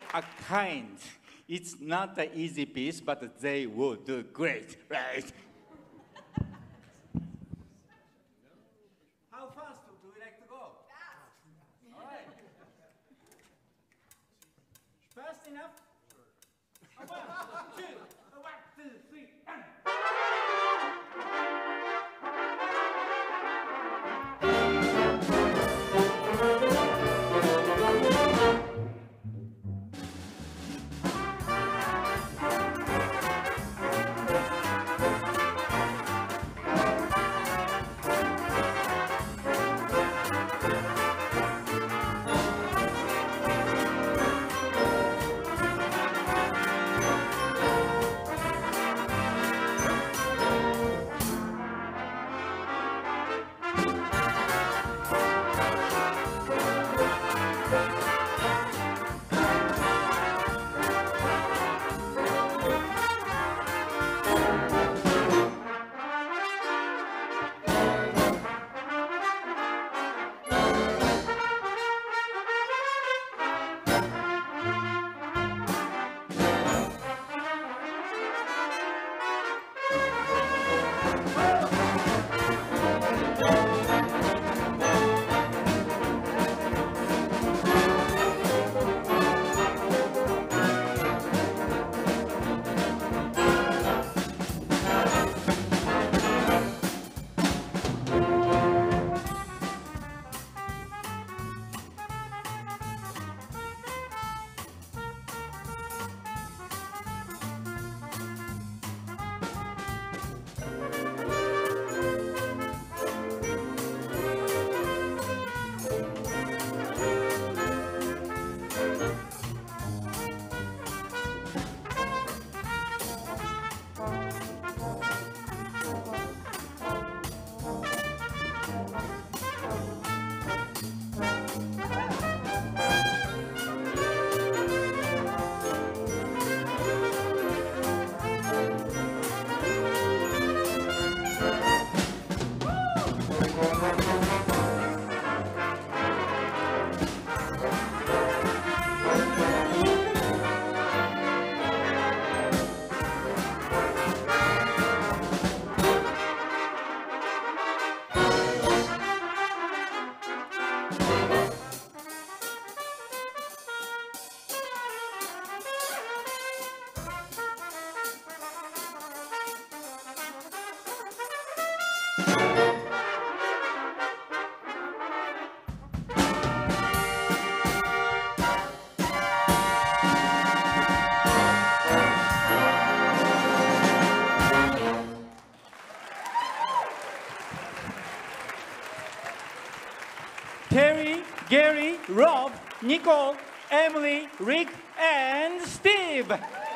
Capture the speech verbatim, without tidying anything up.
a kind. It's not an easy piece, but they will do great, right? How fast do we like to go? Fast. All right. Fast enough? A one, two, a one, two, three, and... Terry, Gary, Rob, Nicole, Emily, Rick, and Steve.